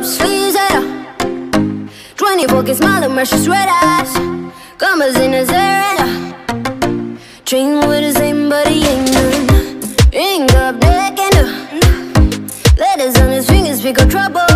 sleeves at all. 24 can smile and mercy red eyes. Commas in his area. Train with the same but he ain't none. Ring up, neck and letters on his fingers, pick up trouble.